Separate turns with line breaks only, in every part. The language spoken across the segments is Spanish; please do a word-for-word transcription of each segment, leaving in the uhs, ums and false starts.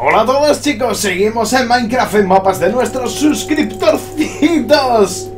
Hola a todos, chicos, seguimos en Minecraft en mapas de nuestros suscriptorcitos.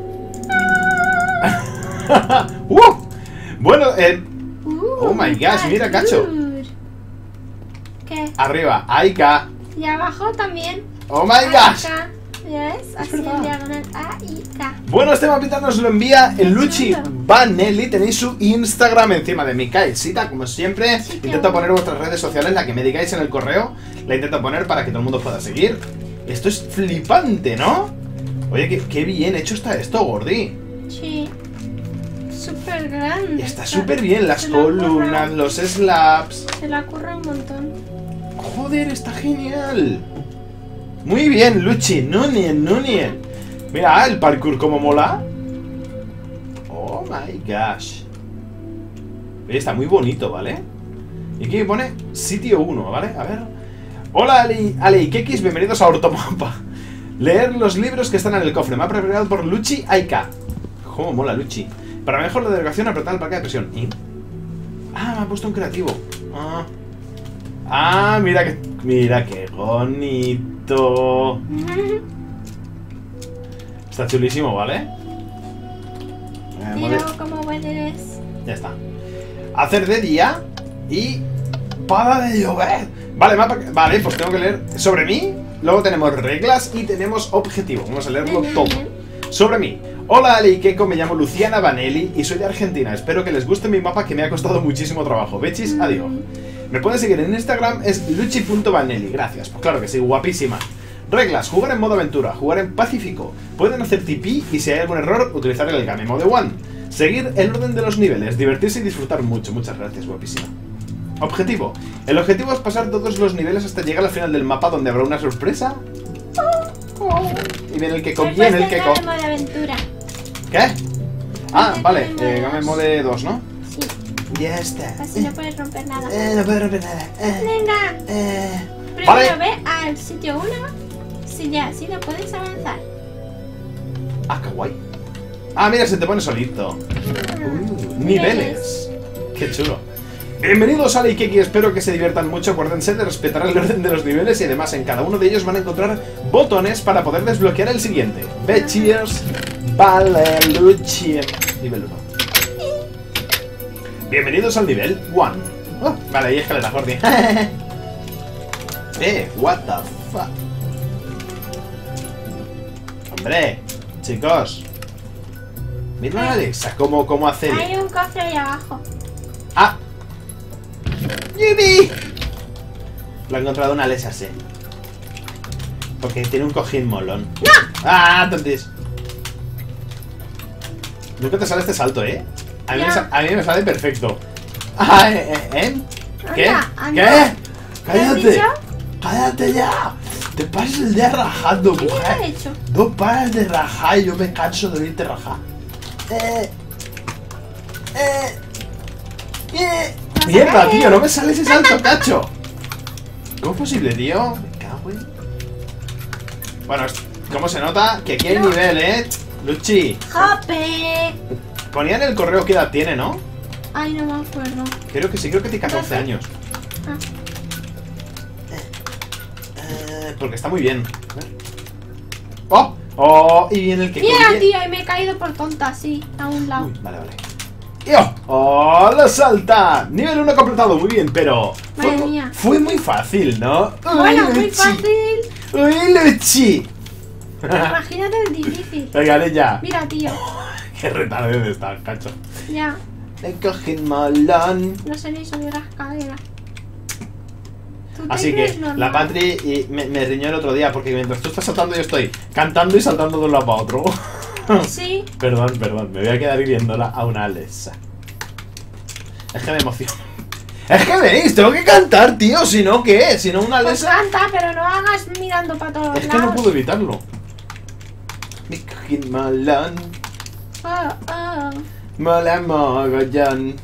uh, bueno, eh,
Uh,
oh my gosh, mira, cacho.
¿Qué?
Arriba, Aika.
Y abajo también.
Oh my gosh.
Aika. ¿Ya ves? Así en diagonal. A y K.
Bueno, este mapita nos lo envía el Luchi Vanelli. Tenéis su Instagram encima de mi Sita, como siempre.
Sí,
intento
bueno.
poner vuestras redes sociales, la que me digáis en el correo. La intento poner para que todo el mundo pueda seguir. Esto es flipante, ¿no? Oye, qué, qué bien hecho está esto, Gordi.
Sí. Súper grande.
Está súper bien, las
Se la
columnas,
curra-
los slabs.
Se la curra un montón.
Joder, está genial. Muy bien, Luchi, Nunien, Nunien. Mira el parkour como mola. Oh my gosh. Oye, está muy bonito, ¿vale? Y aquí me pone sitio uno, ¿vale? A ver. Hola, Ali, Ale y Kekis, bienvenidos a Ortomapa. Leer los libros que están en el cofre. Mapa preparado por Luchi Aika. Cómo mola, Luchi. Para mejor la delegación, apretar el parque de presión. ¿Y? Ah, me ha puesto un creativo. Ah. Ah, mira que. Mira qué bonito. Está chulísimo, ¿vale? Eh,
Mira
mover-
cómo bueno eres.
Ya está. Hacer de día y para de llover. Vale, mapa. Vale, pues tengo que leer sobre mí. Luego tenemos reglas y tenemos objetivo. Vamos a leerlo
Bien,
todo.
bien.
Sobre mí. Hola Ale y Keko, me llamo Luciana Vanelli y soy de Argentina. Espero que les guste mi mapa que me ha costado muchísimo trabajo. Bechis, adiós. Me pueden seguir en Instagram, es luchi punto vanelli. Gracias, pues claro que sí, guapísima. Reglas, jugar en modo aventura, jugar en pacífico. Pueden hacer T P y si hay algún error, utilizar el Game Mode One. Seguir el orden de los niveles, divertirse y disfrutar mucho. Muchas gracias, guapísima. Objetivo. El objetivo es pasar todos los niveles hasta llegar al final del mapa donde habrá una sorpresa. Y viene el Keko, viene el Keko.
de aventura.
¿Qué? Ah,
Game
vale,
Mode
eh, Game
dos.
Mode dos, ¿no?
Sí,
Ya está.
así no puedes romper nada.
Eh, no puedo romper nada. Eh,
Venga,
eh.
primero
Vale.
ve al sitio uno. Si ya, si no puedes avanzar.
Ah, qué guay. Ah, mira, se te pone solito. Uh, niveles. Qué chulo. Bienvenidos a Leikeki, espero que se diviertan mucho. Acuérdense de respetar el orden de los niveles y además en cada uno de ellos van a encontrar botones para poder desbloquear el siguiente. Ve, cheers. Vale, Luchi. Nivel uno. Bienvenidos al nivel uno. Oh, vale, ahí escalera, Jordi. eh, what the fuck. Hombre, chicos. Mira a Alexa cómo, cómo hace.
Hay un cofre ahí abajo.
¡Ah! ¡Yubi! Lo ha encontrado una Alexa C. Porque tiene un cojín molón. ¡No! ¡Ah, tontis! Nunca te sale este salto, ¿eh? A mí,
Ya.
me, sa- a mí me sale perfecto. Ah, ¿eh? eh, ¿eh? ¿Qué?
Anda, anda.
¿Qué?
¿Qué has
¡Cállate!
dicho?
¡Cállate ya! Te pasas el día rajando,
¿Qué te
mujer.
he hecho?
No paras de rajar y yo me canso de oírte rajar. Eh. Eh. Eh.
Vas a
Mierda,
caer.
tío, no me sale ese salto, cacho. ¿Cómo es posible, tío? Me cago en. Bueno, ¿cómo se nota? Que aquí hay
No.
nivel, eh. Luchi.
¡Jope!
Ponía en el correo qué edad tiene, ¿no?
Ay, no me acuerdo.
Creo que sí, creo que tiene catorce
doce.
años.
Ah.
Eh, porque está muy bien. A ver. ¡Oh! ¡Oh! Y viene el que
Mira,
coge-
tío, y me he caído por tonta, así, a un lado.
Uy, vale, vale. ¡Yo! ¡Oh, lo salta! Nivel uno completado, muy bien, pero... Fue,
Madre mía.
fue muy fácil, ¿no?
Bueno,
Uy,
muy
Luchi.
fácil.
¡Uy, Luchi!
Imagínate el difícil.
Venga, dale ya.
Mira, tío.
Qué retardado está, cacho.
Ya,
Le cogen malón.
no sé ni subir la escalera. ¿Tú te
Así que
crees normal?
la Patri y me, me riñó el otro día porque mientras tú estás saltando yo estoy cantando y saltando de un lado para otro.
Sí.
Perdón, perdón, me voy a quedar viéndola a una Alexa. Es que me emociono. Es que veis, tengo que cantar, tío, si no, ¿qué? Si no, una
Pues
Alexa.
canta, pero no hagas mirando para todos
Es que
lados.
no puedo evitarlo. Me cogen malón.
Oh, oh.
Mola mogollón.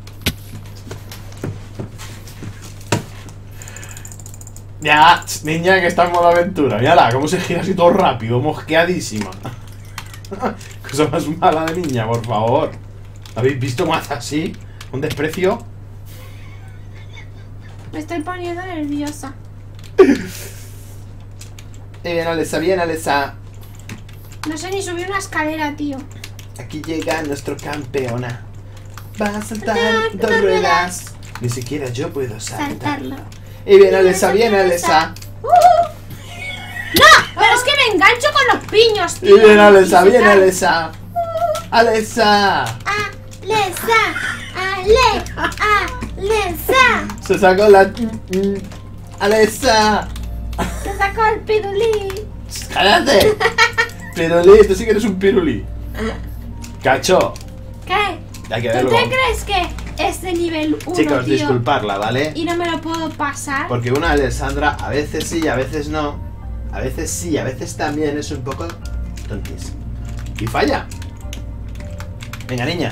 Ya, niña que está en modo aventura. Mírala, cómo se gira así todo rápido, mosqueadísima. Cosa más mala de niña, por favor. ¿Habéis visto más así? Un desprecio.
Me estoy poniendo nerviosa.
Y bien, Alessa, bien, Alessa.
No sé ni subir una escalera, tío.
Aquí llega nuestro campeona. Va a saltar
Saltar
dos
dos
ruedas.
ruedas.
Ni siquiera yo puedo saltarlo.
Saltarlo.
Y bien, Alessa, bien, Alessa.
¡Uh! ¡No! Pero es que me engancho con los piños,
Y
tío.
bien, Alessa,
Y se
bien,
cae.
Alessa. Alessa.
Alessa, Ale, Alessa.
Se sacó la... Alessa.
Se sacó el pirulí.
¡Cállate! Pirulí, tú sí que eres un pirulí. Cacho.
¿Qué?
Hay que
¿Tú
verlo.
te crees que es de nivel uno,
Chicos,
tío,
disculparla, ¿vale?
y no me lo puedo pasar?
Porque una Alessandra a veces sí, a veces no. A veces sí, a veces también es un poco tontis. Y falla. Venga, niña.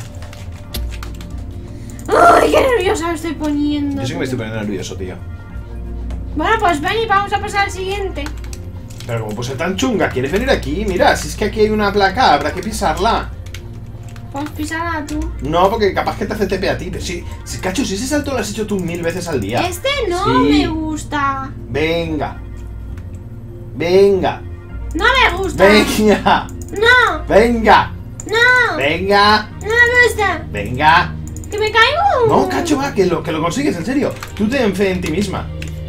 ¡Ay, qué nerviosa me estoy poniendo!
Yo sí que me estoy poniendo nervioso, tío.
Bueno, pues ven y vamos a pasar al siguiente.
Pero como puse tan chunga, ¿quieres venir aquí? Mira, si es que aquí hay una placa, habrá que pisarla.
Pues pisarla tú.
No, porque capaz que te hace T P a ti. Pero sí, sí, cacho, si ese salto lo has hecho tú mil veces al día.
Este no
Sí.
me gusta.
Venga. Venga.
No me gusta.
Venga.
No,
Venga.
no,
Venga.
no me gusta.
Venga.
¿Que me caigo?
No, cacho, va, que lo, que lo consigues, en serio. Tú ten fe en ti misma.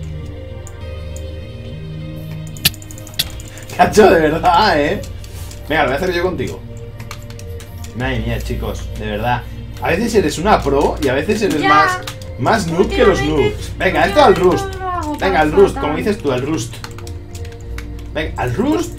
Cacho, de verdad, ¿eh? Venga, lo voy a hacer yo contigo. Madre mía, chicos, de verdad. A veces eres una pro y a veces eres
Ya.
más, más noob que los noobs. Venga, esto al rust. Venga, al rust, como dices tú, al rust. Venga, al rust.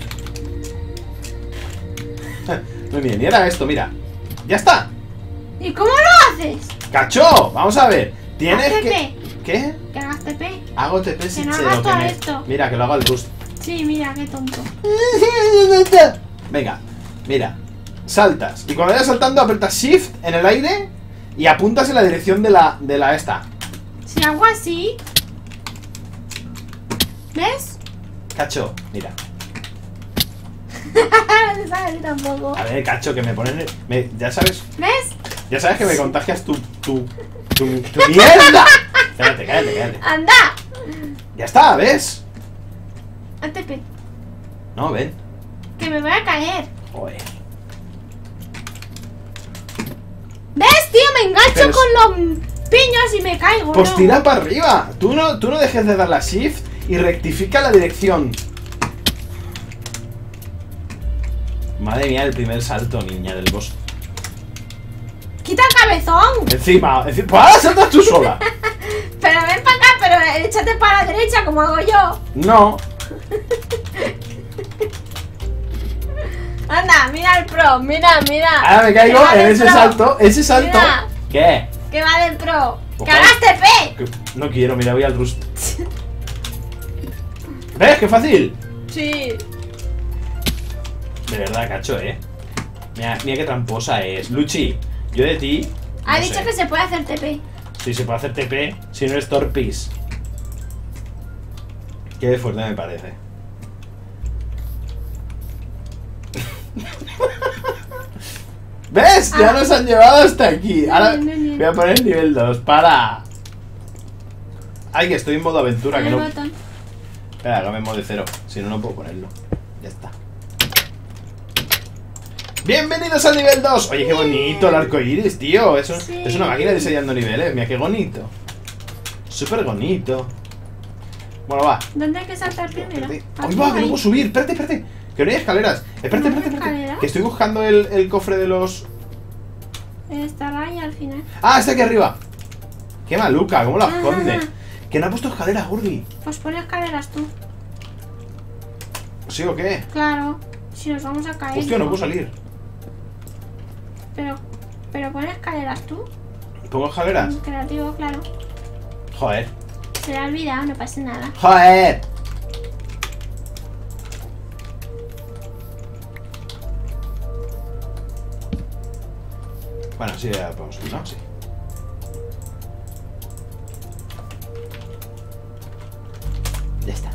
No, mira, ni era esto, mira. Ya está.
¿Y cómo lo haces?
Cacho, vamos a ver. Tienes
Haz
que...
T P.
¿Qué?
Que hagas T P.
Hago T P si
Que no
sé
hagas
lo que
todo
me...
esto.
Mira, que lo hago al rust.
Sí, mira, qué tonto.
Venga, mira. Saltas. Y cuando vayas saltando, apretas Shift en el aire y apuntas en la dirección de la, de la esta.
Si hago así... ¿Ves?
Cacho, mira.
No te sabes tampoco.
A ver, cacho, que me ponen... me- ya sabes...
¿Ves?
Ya sabes que me contagias tu... tu... tu, tu mierda. Cállate, cállate, cállate.
¡Anda!
Ya está, ¿ves?
A T P.
No, ven.
Que me voy a caer.
Joder.
¿Ves, tío? Me engancho
Pero es-
con los piños y me caigo.
Pues
¿no?
tira para arriba. Tú no, tú no dejes de dar la Shift y rectifica la dirección. Madre mía, el primer salto, niña, del boss.
¡Quita el cabezón!
Encima, encima. ¡Pues ahora saltas tú sola!
Pero ven para acá, pero échate para la derecha como hago yo.
No.
Anda, mira el pro, mira, mira.
Ahora me caigo
Que va
en
del
ese
pro.
salto. Ese salto.
Mira.
¿Qué?
Que va del pro.
Pues
¡Que hagas T P!
Que- No quiero, mira, voy al rust. ¿Ves? ¡Qué fácil!
Sí.
De verdad, cacho, eh. Mira, mira qué tramposa es. Luchi, yo de ti.
Ha
no
dicho
sé.
que se puede hacer T P.
Sí, se puede hacer T P si no es torpis. Qué fuerte me parece. ¿Ves? Ya
Ah.
nos han llevado hasta aquí. Ahora
Bien, bien, bien.
voy a poner nivel dos. ¡Para! Ay, que estoy en modo aventura. Que
El
no...
botón.
Espera, hágame en modo cero. Si no, no puedo ponerlo. Ya está. Bienvenidos al nivel dos. Oye, qué bonito el arco iris, tío. Es, un-
Sí.
es una máquina diseñando niveles. Mira, qué bonito. Súper bonito. Bueno, va.
¿Dónde hay que saltar primero?
Espérate.
Aquí,
¡Ay, va! Que
ahí.
no puedo subir. Espérate, espérate. Que no hay escaleras. Espérate,
¿No hay
espérate, espérate.
escaleras?
Que estoy buscando el, el cofre de los...
Estará ahí al final.
¡Ah, está aquí arriba! ¡Qué maluca! ¿Cómo la
Ah,
esconde?
ah,
Que no ha puesto escaleras, Gurgi.
Pues pon escaleras tú.
¿Sí o qué?
Claro. Si nos vamos a caer.
Hostia, no puedo salir.
Pero, pero pon escaleras tú.
¿Pongo escaleras?
Creativo, claro.
Joder.
Se le ha olvidado, no pasa nada.
¡Joder! Bueno, sí, ya podemos subir, ¿no? Sí. Ya está.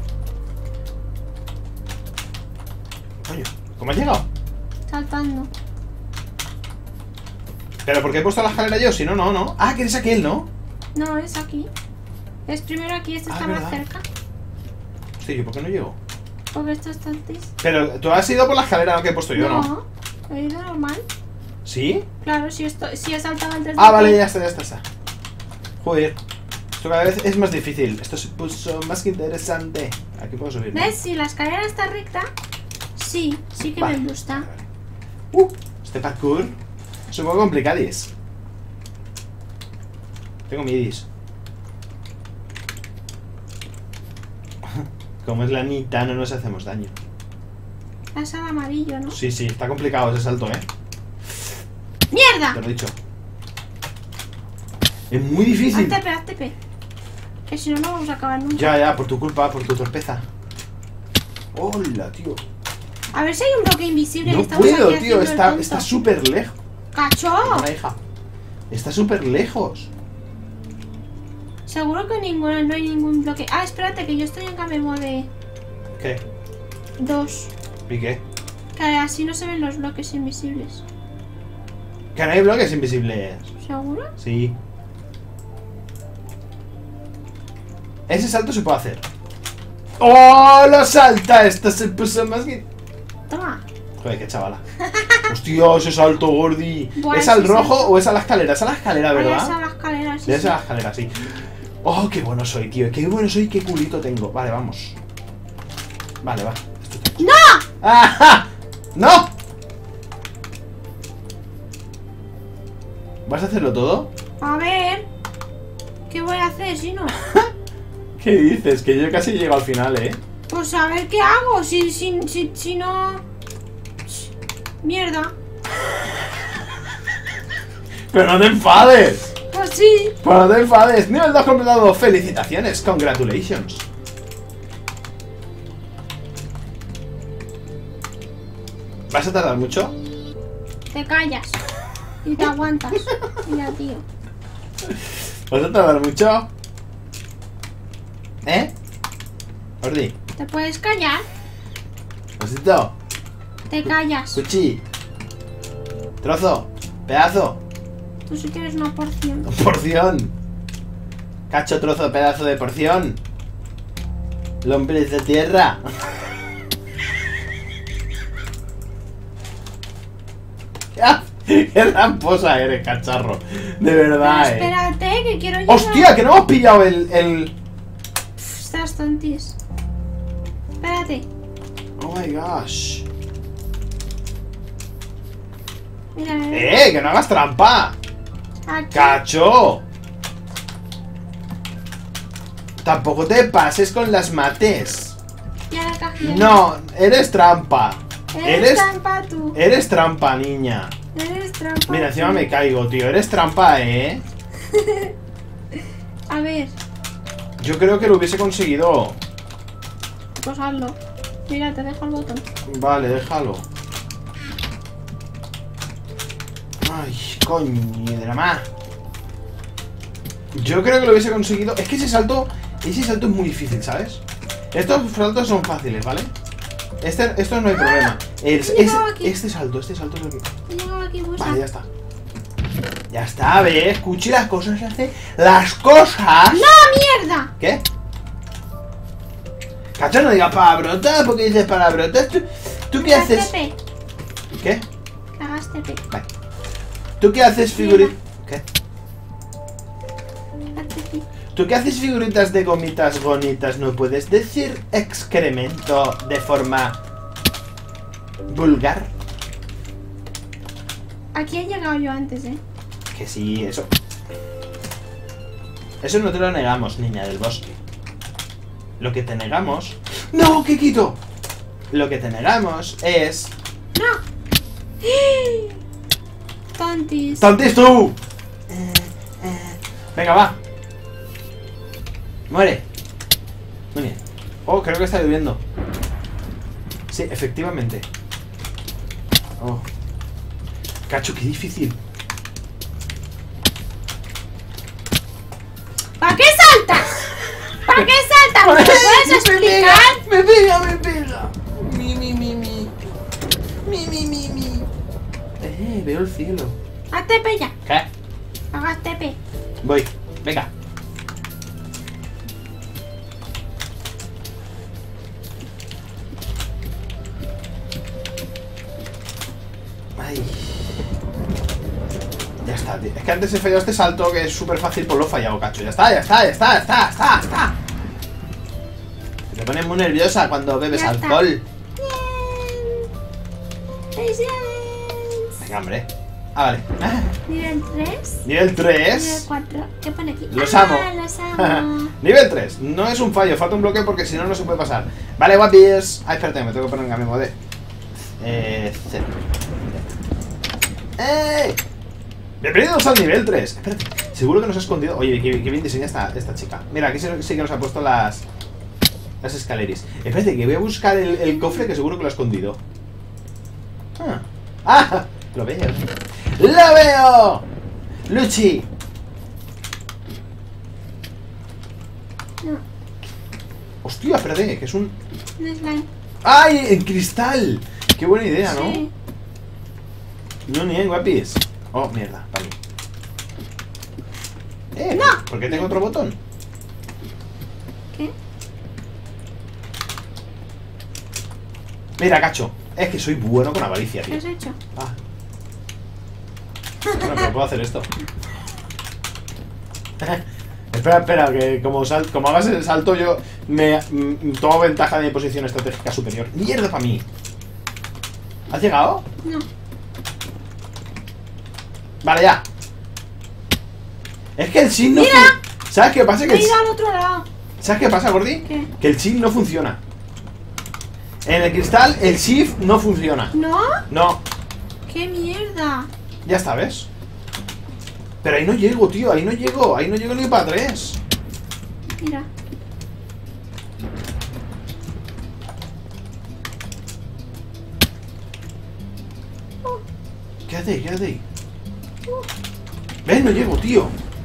Coño, ¿cómo has llegado?
Saltando.
¿Pero por qué he puesto la escalera yo? Si no, no, no. Ah, que eres aquel, ¿no?
No, es aquí. Es primero aquí, este
Ah,
está más
¿verdad?
cerca.
Hostia, ¿yo por qué no llego?
Porque esto es tontis.
Pero tú has ido por la escalera que he puesto yo, ¿no?
No, he ido normal.
¿Sí?
Claro, si, esto, si he saltado antes de
Ah, vale,
ti.
ya está, ya está, ya está. Joder. Esto cada vez es más difícil. Esto se puso más que interesante. Aquí puedo subir, ¿no?
¿Ves? Si la escalera está recta, sí, sí que
Vale.
me gusta.
Vale, vale. Uh, este parkour es un poco complicadis. Tengo midis. Como es la Anita, no nos hacemos daño.
Es al amarillo, ¿no?
Sí, sí, está complicado ese salto, ¿eh?
¡Mierda!
Te lo he dicho. Es muy difícil.
Haz T P, haz T P. Que si no, no vamos a acabar nunca.
Ya, ya, por tu culpa, por tu torpeza. Hola, tío.
A ver si hay un bloque invisible.
No
Estamos
puedo,
aquí
tío.
haciendo el
Está
tonto.
está súper lejos.
¡Cacho!
Una hija. Está súper lejos.
Seguro que ninguno, no hay ningún bloque. Ah, espérate, que yo estoy en Camemo de
¿Qué?
dos.
¿Y qué?
Que así no se ven los bloques invisibles.
Que no hay bloques invisibles.
¿Seguro?
Sí. Ese salto se puede hacer. ¡Oh! ¡Lo salta! Esto se puso más que...
Toma.
Joder, qué chavala. Hostia, ese salto, gordi.
Buah,
¿Es al
ese
rojo
salto.
o es a la escalera? Es a la escalera,
Ahora
¿verdad?
es a la escalera, sí,
Es
sí.
a la escalera, sí. Oh, qué bueno soy, tío. Qué bueno soy, qué culito tengo. Vale, vamos. Vale, va. Esto está-
¡No!
¡Ajá! ¡No! ¿Vas a hacerlo todo?
A ver. ¿Qué voy a hacer si no?
¿Qué dices? Que yo casi llego al final, ¿eh?
Pues a ver qué hago. Si, si, si, si no. Mierda.
¡Pero no te enfades!
Pues sí.
¡Pero no te enfades! Nivel dos completado. ¡Felicitaciones! ¡Congratulations! ¿Vas a tardar mucho?
Te callas. Y te aguantas. Mira, tío.
¿Vas a tardar mucho? ¿Eh? Ordi,
¿Te puedes callar?
osito,
Te callas.
cuchi, trozo, pedazo,
Tú sí que eres una porción.
porción, cacho, trozo, pedazo de porción, lombriz de tierra. Ya, qué ramposa eres, cacharro. De
Pero
verdad, eh.
espérate, que quiero llegar.
¡Hostia! Que no hemos pillado el, el...
Pff, Estás tontis. Espérate.
Oh my gosh.
Mira, mira.
¡Eh! ¡Que no hagas trampa!
Aquí.
¡Cacho! Tampoco te pases con las mates.
Ya la cajilla.
No, eres trampa.
Eres,
Eres,
trampa tú.
eres trampa, niña.
Eres trampa.
Mira, encima
tú.
me caigo, tío. Eres trampa, ¿eh?
A ver,
Yo creo que lo hubiese conseguido.
pues hazlo. Mira, te dejo el botón.
Vale, déjalo. Ay, coño de la ma. Yo creo que lo hubiese conseguido. Es que ese salto, ese salto es muy difícil, ¿sabes? Estos saltos son fáciles, ¿vale? Este, esto no hay problema. El-
He llegado
es-
aquí.
este salto, este salto es el que...
He llegado aquí, Busa.
Vale, ya está. Ya está, ¿ves? Escuche las cosas, se hace las cosas.
¡No, mierda!
¿Qué? Cacho, no digas palabrotas, porque dices palabrotas. ¿Tú, tú qué
Haz
haces?
T P.
¿Qué?
Hagas T P.
Vale. ¿Tú qué haces figuritas? ¿Qué?
Haz T P.
¿Tú qué haces figuritas de gomitas bonitas? ¿No puedes decir excremento de forma vulgar?
Aquí he llegado yo antes, ¿eh?
Que sí, eso. Eso no te lo negamos, niña del bosque. Lo que te negamos... ¡No, qué quito! Lo que te negamos es...
¡No! Tontis.
¡Tontis tú! Venga, va. Muere. Muy bien. Oh, creo que está lloviendo. Sí, efectivamente. Oh. Cacho, qué difícil.
¿Para qué saltas? ¿Para qué saltas? ¿Me lo puedes explicar?
Me pega, me pega. Mi, mi, mi, mi. Mi, mi, mi, mi. Eh, veo el cielo.
Haz T P ya.
¿Qué?
Hagas T P.
Voy. Venga. tío. Es que antes he fallado este salto que es súper fácil, pues lo he fallado, cacho. Ya está, ya está, ya está, ya está, ya está, ya está. Te pones muy nerviosa cuando bebes
Ya está.
alcohol.
Bien. Patience.
Venga, hombre. Ah, vale.
Nivel tres.
Nivel
Nivel
tres.
cuatro. ¿Qué pone aquí?
Los
Ah,
amo.
los amo.
Nivel tres. No es un fallo, falta un bloque porque si no, no se puede pasar. Vale, guapis. Ah, espérate, me tengo que poner en cambio de. Eh. Cero. ¡Eh! Bienvenidos al nivel tres. Espérate, seguro que nos ha escondido. Oye, qué, qué bien diseña esta, esta chica. Mira, aquí sí, sí que nos ha puesto las. Las escaleras. Espérate, que voy a buscar el, el cofre que seguro que lo ha escondido. Ah. ¡Ah! Lo veo. ¡Lo veo! ¡Luchi!
No,
Hostia, espérate, que es un.
no es slime.
¡Ay! ¡En cristal! Qué buena idea, ¿no?
Sí.
No, ni en guapis. Oh, mierda, para mí. Eh,
No.
¿por qué tengo otro botón?
¿Qué?
Mira, cacho. Es que soy bueno con avaricia,
¿Qué
tío.
has hecho?
Ah. Bueno, pero puedo hacer esto. Espera, espera, que como, sal, como hagas el salto yo me mm, tomo ventaja de mi posición estratégica superior. ¡Mierda para mí! ¿Has llegado?
No.
Vale, ya. Es que el SIN no
¡Mira!
fun- ¿Sabes qué pasa? Que
Me he
el...
ido al otro lado.
¿Sabes qué pasa, Gordi?
¿Qué?
Que el SIN no funciona. En el cristal el Shift no funciona.
¿No?
No,
¡Qué mierda!
ya está, ¿ves? Pero ahí no llego, tío, ahí no llego. Ahí no llego ni para tres.
Mira.
Quédate ahí, quédate ahí. ¿Ves? No llego, tío.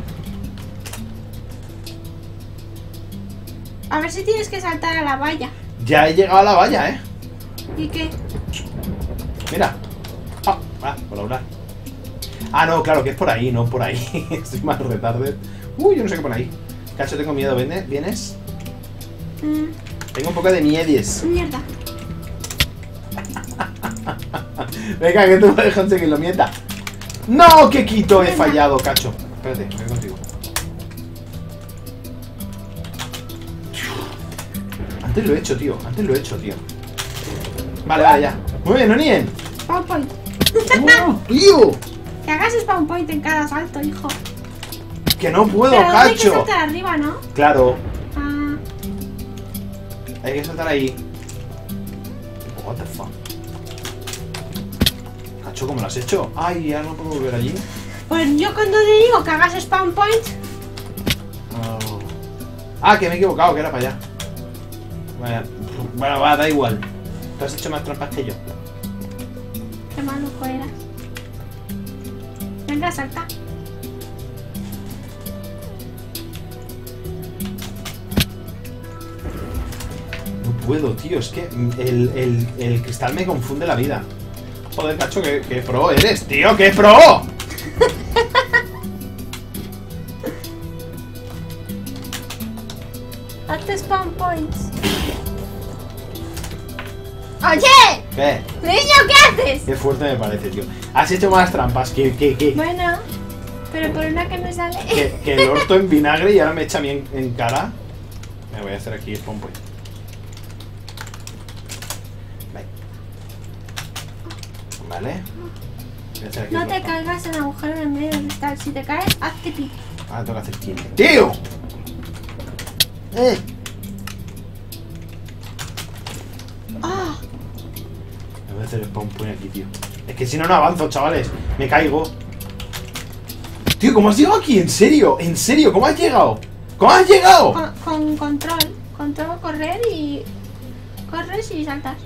A ver si tienes que saltar a la valla.
Ya he llegado a la valla, ¿eh?
¿Y qué?
Mira. Ah, ah, por hablar. Ah, no, claro, que es por ahí, no por ahí. Estoy más retarde. Uy, yo no sé qué por ahí. Cacho, tengo miedo. ¿Vienes? ¿Vienes?
Mm,
Tengo un poco de miedes.
mierda.
Venga, que tú me dejas que lo mienta. ¡No! ¡Qué quito! He
Venga.
fallado, cacho. Espérate, voy contigo. Antes lo he hecho, tío. Antes lo he hecho, tío. Vale, vale, ya. Muy bien, Onien.
Spawn point.
¡Oh, tío!
Que hagas spawn point en cada salto, hijo.
Que no puedo,
Pero ¿dónde hay que
cacho.
saltar arriba, ¿no?
Claro,
Ah,
hay que saltar ahí. What the fuck. Cacho, ¿cómo lo has hecho? Ay, ya no puedo volver allí.
pues yo cuando te digo que hagas spawn point,
Oh. Ah, que me he equivocado, que era para allá. Vaya. Bueno, va, da igual. Tú has hecho más trampas que yo.
qué maluco eras. Venga, salta.
No puedo, tío. Es que el, el, el cristal me confunde la vida. Joder, cacho, que, que pro eres, tío. ¡Qué pro!
Hazte spawn points. ¡Oye!
¿Qué?
¡Niño, qué haces!
Qué fuerte me parece, tío. Has hecho más trampas que, que, que,
Bueno, pero por una que me sale.
que, que el orto en vinagre y ahora me echa a mí en, en cara. Me voy a hacer aquí spawn point. Vale. Vale. Voy a hacer aquí
No
otro
te
spawn.
caigas en agujero en medio del cristal. Si te caes, hazte pi.
Ahora tengo que hacer tiempo. ¡Tío! ¡Eh!
¡Ah!
Me voy a hacer spawn point aquí, tío. Es que si no, no avanzo, chavales. Me caigo. Tío, ¿cómo has llegado aquí? ¿En serio? ¿En serio? ¿Cómo has llegado? ¿Cómo has llegado?
Con, con control. Control, correr y. Corres y saltas.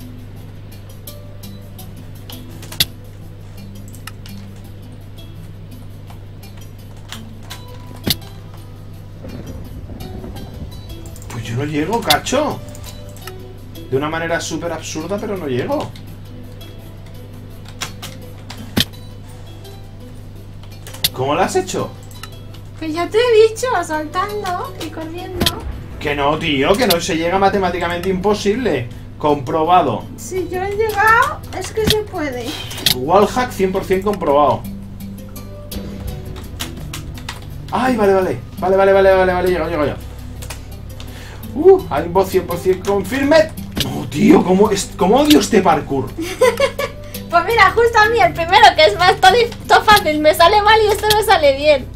Pues yo no llego, cacho. De una manera súper absurda, pero no llego. ¿Cómo lo has hecho?
Que ya te he dicho, saltando y corriendo.
Que no, tío, que no se llega matemáticamente imposible. Comprobado.
Si yo he llegado, es que se puede.
Wallhack cien por cien comprobado. Ay, vale, vale. Vale, vale, vale, vale, vale. Llego, llego, llego. Uh, hay voz cien por cien confirme. No, tío, ¿cómo, es, ¿cómo odio este parkour?
Pues mira, justo a mí el primero que es más todo, todo fácil me sale mal y esto me sale bien.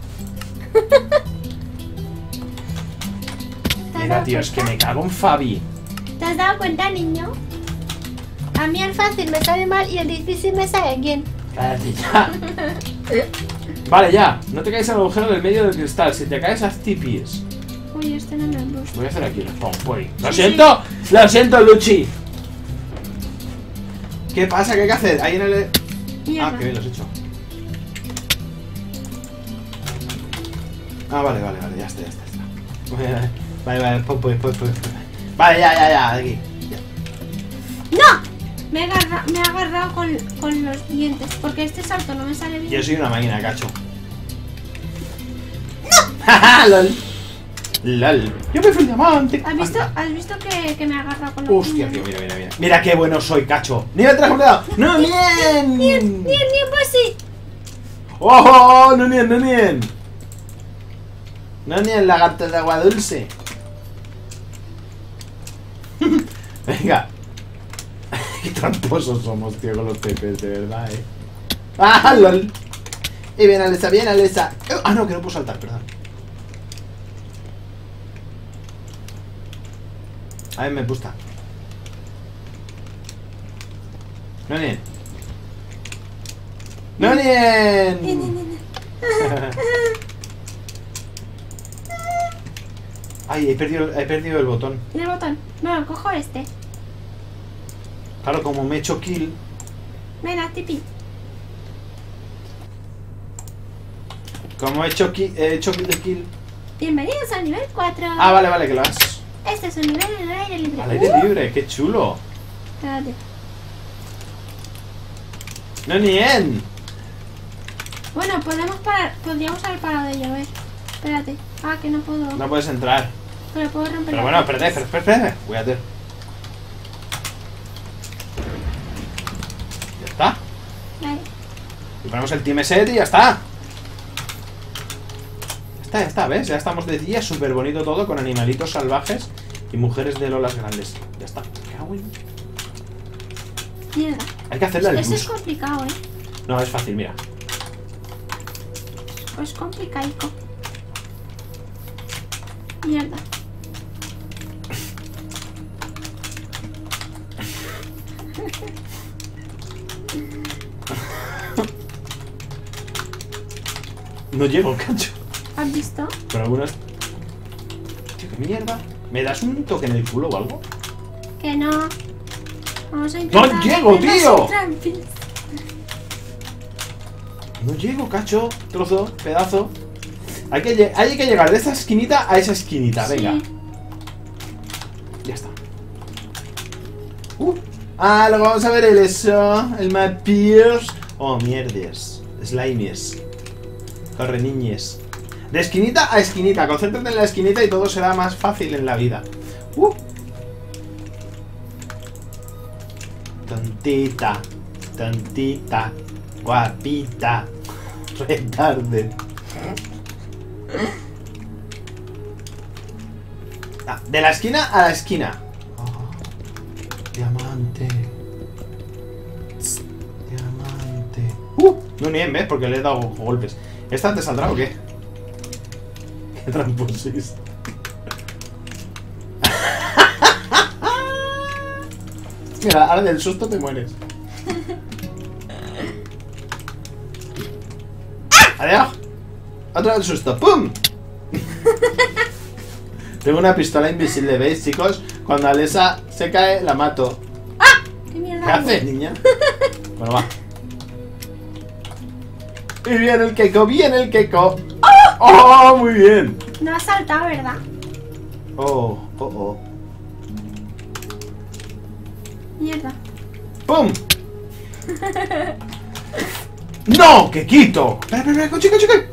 Mira, tío, es que me cago en Fabi.
¿Te has dado cuenta, niño? A mí el fácil me sale mal y el difícil me sale bien.
Cállate ya. Vale, ya. No te caes al agujero del medio del cristal. Si te caes, haz tipis.
Uy, este no me gusta.
Voy a hacer aquí los pompoy. ¡Lo
Sí,
siento! ¡Lo siento, Luchi! ¿Qué pasa? ¿Qué hay que hacer? Ahí en el...
Mierda.
Ah, qué bien lo has hecho. Ah, vale, vale, vale. Ya está, ya está. Ya está. Vale, vale, pompoy, pompoy. Vale, ya, ya, ya. Aquí. Ya.
¡No! Me he agarrado, me he agarrado con, con los dientes. Porque este salto no me sale bien.
Yo soy una máquina, cacho. ¡No! ¡Jaja! ¡Lol! ¡Lol! ¡Yo me fui diamante!
¿Has visto, ¿has visto que, que me he agarrado con los
Hostia, tío,
dientes?
mira, mira, mira. Mira qué bueno soy, cacho. ¡Nivel tres completado! ¡No, bien!
Bien, bien, bien, pues sí.
¡Oh, no nien, no nien! No nien, lagarto de agua dulce. Venga. Qué tramposos somos, tío, con los pepes, de verdad, eh. ¡Ah, lol! Y bien, Alesa, bien, Alesa. Ah, no, que no puedo saltar, perdón. A ver, me gusta. No nien. ¡No nien! Ay, he perdido, he perdido el botón.
El botón. No, cojo este.
Claro, como me he hecho kill.
Venga, tipi.
Como he hecho kill, he hecho kill de kill.
Bienvenidos al nivel cuatro.
Ah, vale, vale, que lo has.
Este es un nivel en el aire libre.
Al aire libre, qué chulo.
Espérate.
No, ni en.
Bueno, podemos parar. Podríamos haber parado de llover. Espérate. Ah, que no puedo.
No puedes entrar.
Pero puedo romper.
Pero
la
bueno,
puerta.
espérate, espérate, espérate. Voy a hacer. Ya está.
Vale.
Y ponemos el team set y ya está. Ya está, ya está, ¿ves? Ya estamos de día, súper bonito todo, con animalitos salvajes y mujeres de lolas grandes. Ya está. ¿Qué hago?
Mierda.
Hay que hacerle al
Eso es
bus.
complicado, ¿eh?
No, es fácil, mira.
Pues complicaico. Mierda.
No llego, cacho.
¿Has visto?
Pero algunas... Tío, qué mierda. ¿Me das un toque en el culo o algo?
Que no. Vamos a intentar.
¡No llego,
hacernos
tío!
un trampis.
No llego, cacho. Trozo, pedazo. Hay que, lle- hay que llegar de esa esquinita a esa esquinita. Venga.
Sí.
Ya está. Uh. Ah, luego vamos a ver el eso. El Mapiers. Oh, mierdes. Slimies. Corre, niñes. De esquinita a esquinita. Concéntrate en la esquinita y todo será más fácil en la vida. Uh. Tontita. Tontita. Guapita. Retarde. Ah, de la esquina a la esquina. Oh, diamante. Diamante. Uh, no ni en vez porque le he dado golpes. ¿Esta te saldrá o qué? Qué tramposis. Mira, ahora del susto te mueres. Adiós. Otro del susto. ¡Pum! Tengo una pistola invisible, ¿veis, chicos? Cuando Alesa se cae, la mato.
¿Qué mierda?
¿Qué haces, niña? Bueno, va. Y viene el Keiko, viene el Keiko. ¡Oh! Muy bien.
No has saltado, ¿verdad?
Oh, oh, oh.
Mierda.
¡Pum! ¡No! ¡Que quito! ¡Espera, espera, espera! ¡Coche, coche, coche!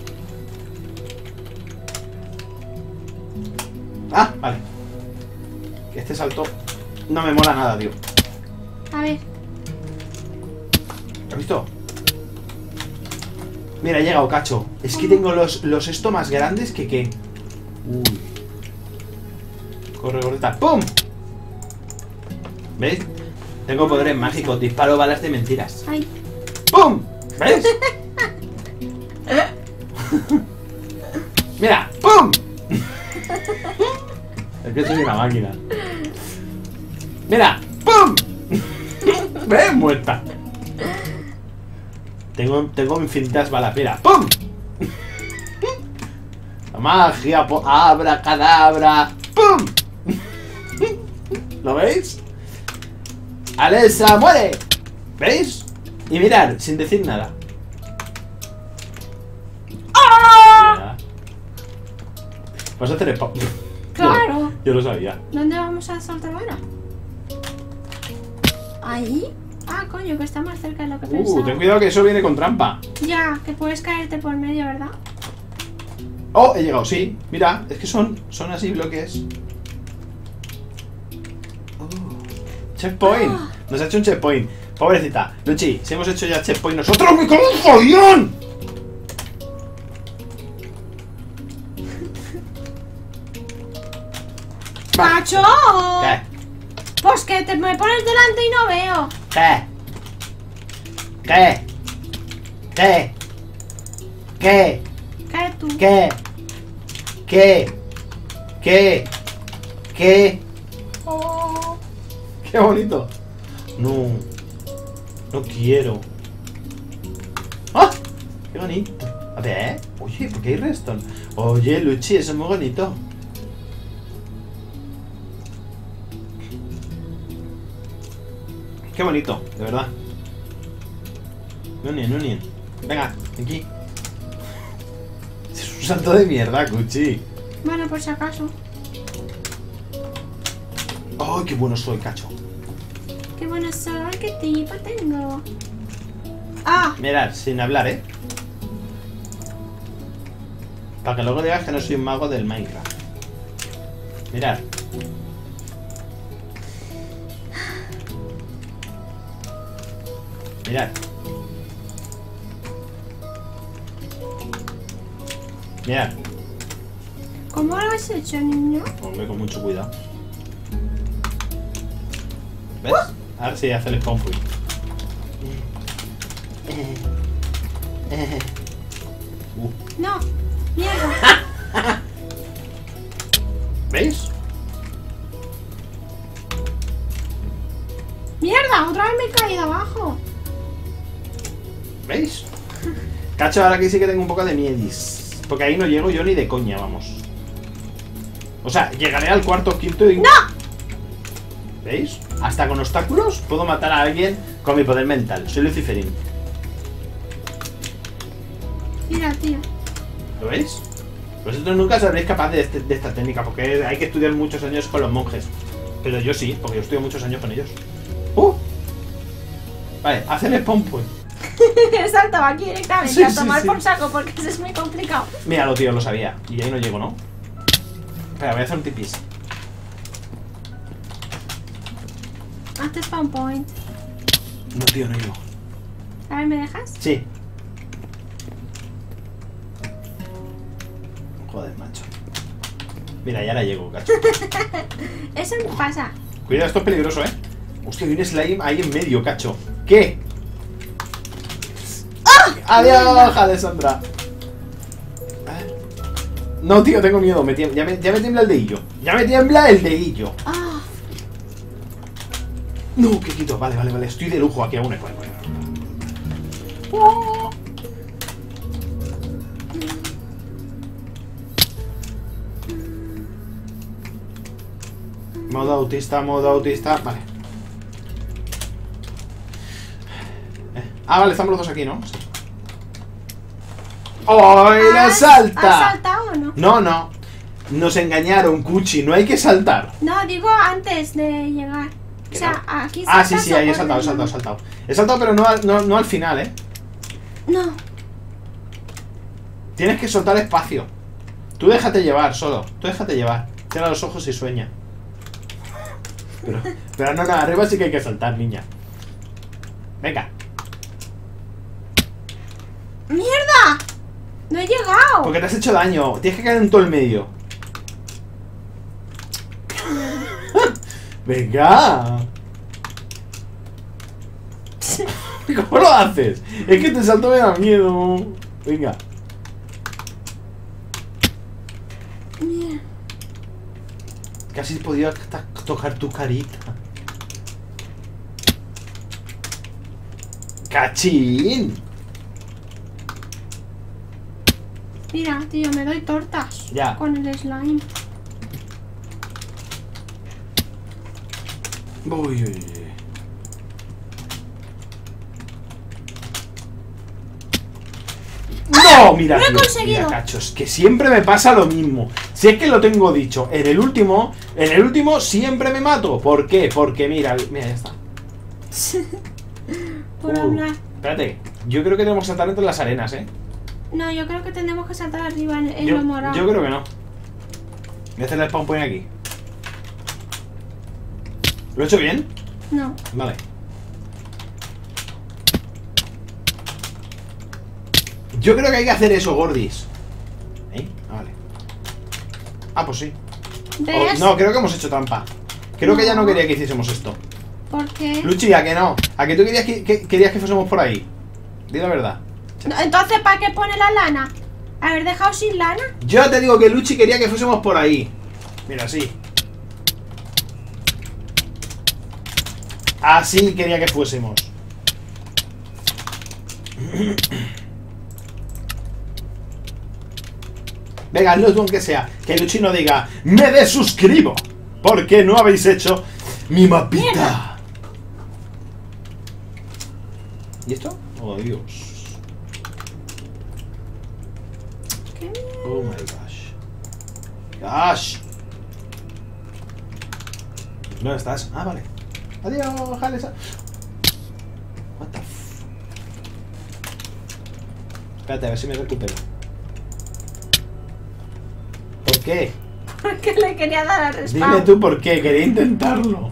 Ah, vale. Que este salto no me mola nada, tío.
A ver.
¿Has visto? Mira, he llegado, cacho. Es que tengo los, los esto más grandes que que... Uy. Corre, gordita. ¡Pum! ¿Veis? Tengo poderes mágicos. Disparo balas de mentiras.
Ay.
¡Pum! ¿Ves? Mira, ¡pum! Es que soy una máquina. Mira, ¡pum! ¿Ves? Muerta. Tengo, tengo infinitas balas. Mira, ¡pum! La magia, abracadabra. ¡Pum! ¿Lo veis? ¡Alexa, muere! ¿Veis? Y mirar, sin decir nada. ¡Ah! Vas a hacer spam.
Claro.
Yo, yo lo sabía.
¿Dónde vamos a saltar ahora? ¿Ahí? Ah, coño, que está más cerca de lo que pensaba.
Uh, ten cuidado que eso viene con trampa.
Ya, que puedes caerte por medio, ¿verdad?
Oh, he llegado, sí. Mira, es que son, son así bloques. Oh. Checkpoint.
Ah.
Nos ha hecho un checkpoint. Pobrecita. Luchi, si hemos hecho ya checkpoint nosotros, ¡me cago en follón!
¡Pacho!
¿Qué?
Pues que te me pones delante y no veo.
¿Qué? ¿Qué? ¿Qué? ¿Qué?
¿Qué tú?
¿Qué? ¿Qué? ¿Qué? ¿Qué? Oh, ¡qué bonito! No. No quiero. ¡Ah! ¡Qué bonito! A ver, oye, ¿por qué hay redstone? Oye, Luchi, eso es muy bonito. Qué bonito, de verdad. Nunien, Nunien. Venga, aquí. Es un salto de mierda, Cuchi.
Bueno, por si acaso.
¡Oh, qué bueno soy, cacho!
Qué bueno soy, qué tipo tengo. ¡Ah!
Mirad, sin hablar, ¿eh? Para que luego digas que no soy un mago del Minecraft. Mirad. Mirad. Mirad.
¿Cómo lo has hecho, niño?
Hombre, con mucho cuidado. ¿Ves? A ver si hace el spawn point. Uh.
No. Mierda.
¿Veis?
Mierda, otra vez me he caído abajo.
¿Veis? Cacho, ahora aquí sí que tengo un poco de miedis. Porque ahí no llego yo ni de coña, vamos. O sea, llegaré al cuarto, quinto y...
¡No!
¿Veis? Hasta con obstáculos puedo matar a alguien con mi poder mental. Soy Luciferín.
Mira, tío.
¿Lo veis? Vosotros nunca sabréis capaz de, este, de esta técnica, porque hay que estudiar muchos años con los monjes. Pero yo sí, porque yo estudio muchos años con ellos. ¡Uh! Vale, hacer el spawn point.
He saltado aquí directamente
Sí,
a
sí,
tomar
sí.
por saco porque eso es muy complicado.
Míralo, tío, lo sabía. Y ahí no llego, ¿no? Espera, voy a hacer un tipis.
Hazte spawn point.
No, tío, no llego.
A ver, ¿me dejas?
Sí. Joder, macho. Mira, ya la llego, cacho.
Eso me pasa.
Cuidado, esto es peligroso, ¿eh? Hostia, hay un slime ahí en medio, cacho. ¿Qué? ¡Ah! ¡Adiós, Alessandra! No, tío, tengo miedo. Me tiembla, ya, me, ya me tiembla el dedillo. Ya me tiembla el dedillo.
Ah,
No, qué quito. Vale, vale, vale. Estoy de lujo aquí aún. Bueno, bueno. Oh. Modo autista, modo autista. Vale. Eh. Ah, vale, estamos los dos aquí, ¿no? Sí. ¡Ay, la
¿has-
salta!
¿Has saltado o no?
No, no. Nos engañaron, Cuchi. No hay que saltar.
No, digo antes de llegar. O
¿Que
sea,
no?
aquí
Ah, sí,
saltas
sí,
o
ahí he
por
saltado, he
medio.
saltado, he saltado. He saltado, pero no al, no, no al final, ¿eh?
No.
Tienes que soltar espacio. Tú déjate llevar solo. Tú déjate llevar. Cierra los ojos y sueña. Pero, pero no, no, arriba sí que hay que saltar, niña. Venga.
¡Mierda! he llegado.
Porque te has hecho daño. Tienes que caer en todo el medio. Venga. ¿Cómo lo haces? Es que te salto me da miedo. Venga. Casi podía tocar tu carita. ¡Cachín!
Mira, tío, me doy tortas.
Ya.
Con el slime.
Uy, uy, uy. ¡No! Mira,
¡Lo he
tío,
conseguido!
mira, cachos, que siempre me pasa lo mismo. Si es que lo tengo dicho, en el último, en el último siempre me mato. ¿Por qué? Porque mira, mira, ya está.
Por
Uh,
hablar.
Espérate, yo creo que tenemos que saltar entre las arenas, ¿eh?
No, yo creo que tenemos que saltar arriba en, en
Yo,
lo morado.
yo creo que no. Voy a hacer el spawn point aquí. ¿Lo he hecho bien?
No.
Vale. Yo creo que hay que hacer eso, gordis. ¿Eh? Ah, vale. Ah, pues sí.
¿Ves?
Oh, no, creo que hemos hecho trampa. Creo que ella no quería que hiciésemos esto.
¿Por qué?
Luchi, ¿a que no? ¿A que tú querías que, que- querías que fuésemos por ahí? Di la verdad.
No, entonces, ¿para qué pone la lana? ¿Haber dejado sin lana?
Yo te digo que Luchi quería que fuésemos por ahí. Mira, así. Así quería que fuésemos. Venga, hazlo tú aunque sea. Que Luchi no diga, me desuscribo, porque no habéis hecho mi mapita.
Mierda.
¿Y esto? Oh, Dios.
¿Qué mierda?
Oh my gosh. Gosh. ¿Dónde estás? Ah, vale. Adiós, Jalesa. What the f... Espérate, a ver si me recupero. ¿Por qué?
Porque le quería dar al respawn.
Dime tú por qué. Quería intentarlo.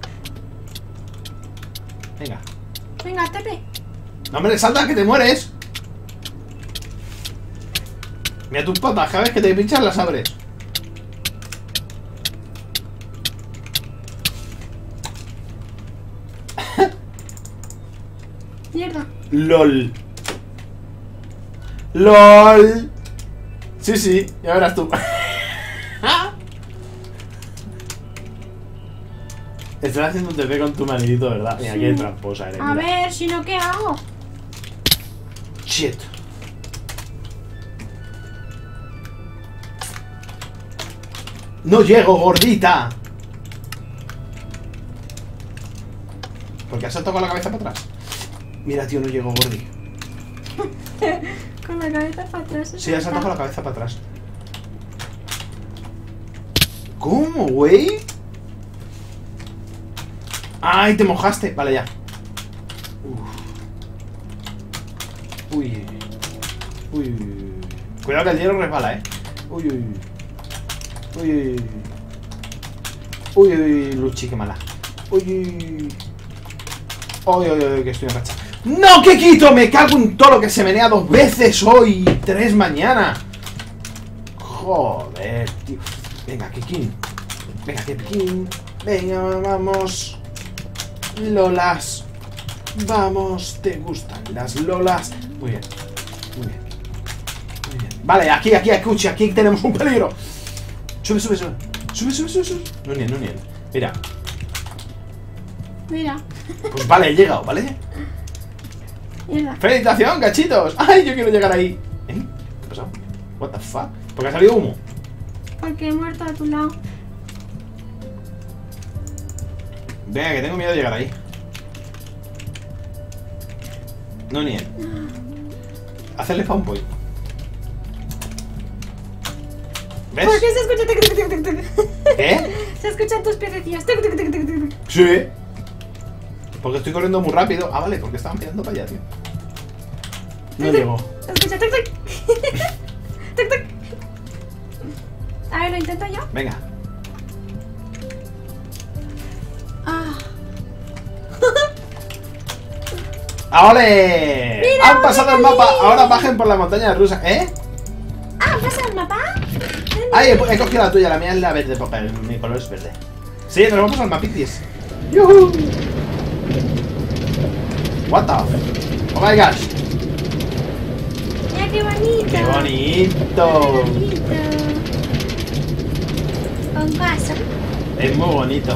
Venga.
Venga, Tepe.
No, hombre, salta que te mueres. Mira tus patas, cada vez que te pinchas las abres.
Mierda.
LOL. LOL. Sí, sí, ya verás tú. Estás haciendo un T P con tu manidito, ¿verdad? Mira,
Sí.
qué tramposa eres.
A
mira.
ver, si no, ¿qué hago?
Shit. No llego, gordita. Porque has saltado con la cabeza para atrás. Mira, tío, no llego, gordi.
Con la cabeza para atrás.
Sí, has saltado con la cabeza para atrás. ¿Cómo, güey? ¡Ay, te mojaste! Vale, ya. Uf. Uy. Uy, uy, uy. Cuidado que el hielo resbala, eh. Uy, uy. Uy, uy. Uy, uy, Luchi, qué mala. Uy, uy. Uy, uy, uy, que estoy en racha. ¡No, que quito! Me cago en todo lo que se menea dos veces hoy. Tres mañana. Joder, tío. Venga, Kikin. Venga, Kikin. Venga, vamos. Lolas. Vamos, ¿te gustan las lolas? Muy bien. Muy bien. Muy bien. Vale, aquí, aquí, escucha, aquí tenemos un peligro. Sube, sube, sube. Sube, sube, sube, sube. No niego, no niego. Mira.
Mira.
Pues vale, he llegado, ¿vale?
Mierda.
¡Felicitación, cachitos! ¡Ay, yo quiero llegar ahí! ¿Eh? ¿Qué ha pasado? ¿What the fuck? ¿Por qué ha salido humo?
Porque he muerto a tu lado.
Venga, que tengo miedo de llegar ahí. No niego. Hacerle spawn point. ¿Ves?
¿Por qué se escucha? Tuc, tuc, tuc, tuc, tuc?
¿Qué?
Se escuchan tus piececillos. Tuc, tuc, tuc, tuc, tuc.
Sí. Porque estoy corriendo muy rápido. Ah, vale, porque estaban mirando para allá, tío. No llego.
Se escucha. Tuc, tuc. Tuc, tuc. A ver, lo intento yo.
Venga.
Ah.
¡Ole!
Mira,
Han pasado el
mira,
mapa.
mira.
Ahora bajen por la montaña rusa. ¿Eh?
pasado el mapa?
Ay, he, he cogido la tuya, la mía es la verde, porque mi color es verde. Sí, nos vamos al mapitis. ¡Yuhu! What the? Oh my gosh.
Mira qué bonito.
¡Qué bonito!
Qué bonito. Con casa.
Es muy bonito.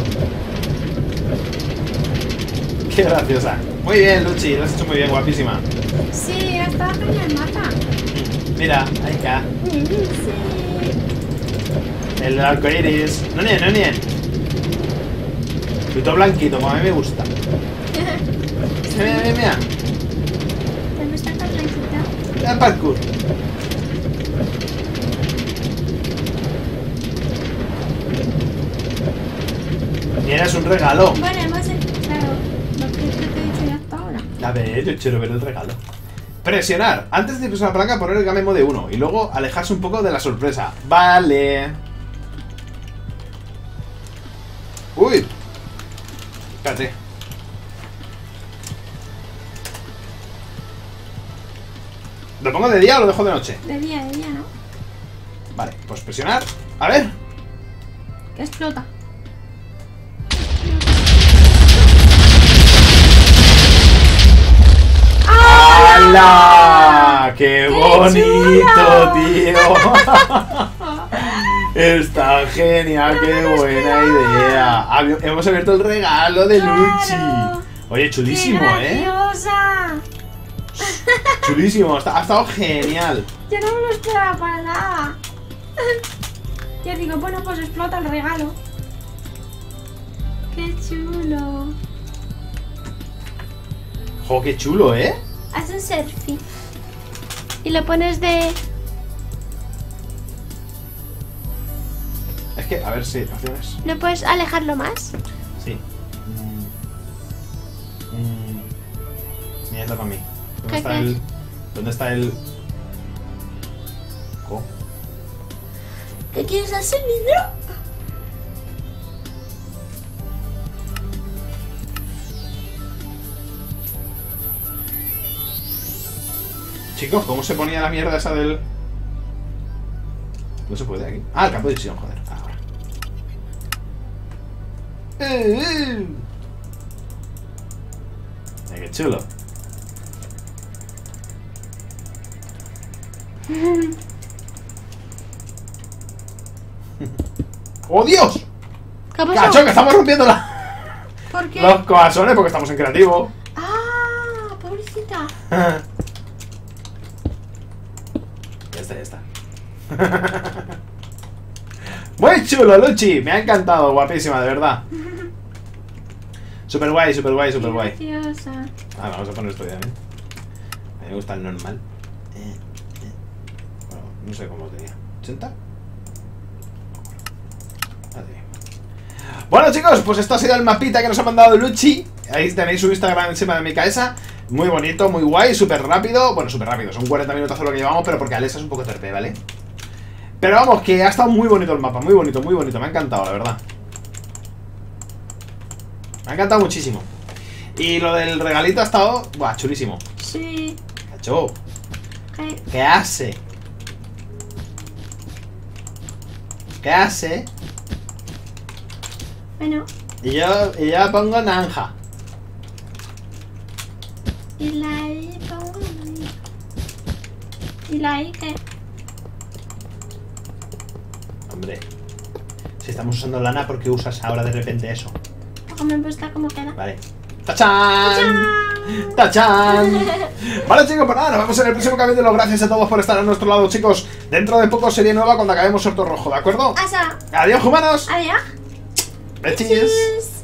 Qué graciosa. Muy bien, Luchi, lo has hecho muy bien, guapísima.
Sí, ha estado genial el mapa.
Mira, ahí está.
Sí.
El arco iris. No nie, no nie. Y todo blanquito, como a mí me gusta. Mira, mira, mira, mira.
Te gusta tan blanquito.
El parkour. Mira, es un regalo.
Bueno, hemos hecho, claro, lo que te he dicho ya hasta ahora.
A ver, yo quiero ver el regalo. Presionar. Antes de presionar la palanca, poner el game mode uno. Y luego alejarse un poco de la sorpresa. Vale. Uy. Espérate. ¿Lo pongo de día o lo dejo de noche?
De día, de día, ¿no?
Vale, pues presionar. A ver.
Que explota.
¡Hala! ¡Qué,
¡Qué
bonito,
chulo!
tío! Está genial, qué
Pero
buena
nos
idea. Habi- Hemos abierto el regalo de
Claro.
Luchi. Oye, chulísimo,
¡Qué
¿eh?
graciosa!
Chulísimo, está- ha estado genial.
Yo no me lo esperaba para nada. Yo digo, bueno, pues explota el regalo. ¡Qué chulo!
Jo, qué chulo, ¿eh?
Haz un selfie. Y lo pones de...
Es que, a ver si opciones.
¿No puedes alejarlo más?
Sí. Mm. Mm. Mira, está para mí. ¿Dónde
¿Qué
está
qué?
el...? ¿Dónde está el...? Co?
¿Qué quieres hacer, niño?
Chicos, ¿cómo se ponía la mierda esa del...? No se puede aquí. Ah, el campo de decisión, joder. Ahora. ¡Eh, eh! Mira, qué chulo. ¡Oh, Dios!
¿Qué ha pasado?
¡Cacho, que estamos rompiendo la...
¿Por qué?
los corazones porque estamos en creativo!
Ah, pobrecita.
Ya está, ya está. Muy chulo, Luchi. Me ha encantado, guapísima, de verdad. Super guay, super guay, super guay.
Graciosa.
Ah, vamos a poner esto ya, ¿eh? A mí me gusta el normal. Eh, eh. Bueno, no sé cómo tenía. ¿ochenta? Vale. Bueno, chicos, pues esto ha sido el mapita que nos ha mandado Luchi. Ahí tenéis su Instagram encima de mi cabeza. Muy bonito, muy guay, súper rápido. Bueno, súper rápido, son cuarenta minutos lo que llevamos, pero porque Alexa es un poco torpe, ¿vale? Pero vamos, que ha estado muy bonito el mapa, muy bonito, muy bonito. Me ha encantado, la verdad. Me ha encantado muchísimo. Y lo del regalito ha estado... Buah, chulísimo.
Sí.
Cacho,
¿Qué?
¿qué hace? ¿Qué hace?
Bueno,
Y yo, y yo pongo naranja.
y la I pongo ahí. ¿Y la I qué?
Hombre, si estamos usando lana, ¿por qué usas ahora de repente eso?
Porque me gusta como queda.
Vale. ¡Tachán! ¡Tachán! Vale, chicos, pues nada, nos vemos en el próximo capítulo. Gracias a todos por estar a nuestro lado, chicos. Dentro de poco serie nueva cuando acabemos Sorto Rojo, ¿de acuerdo?
Asa.
Adiós, humanos.
Adiós.
Bechis.
Cheers.